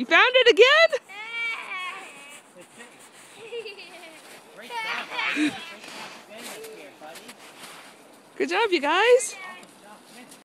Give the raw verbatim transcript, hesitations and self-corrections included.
You found it again? Good job, you guys.